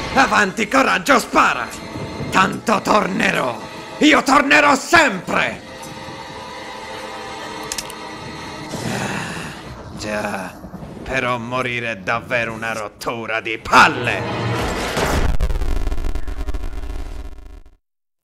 Avanti, coraggio, spara! Tanto tornerò! Io tornerò sempre! Già, però morire è davvero una rottura di palle!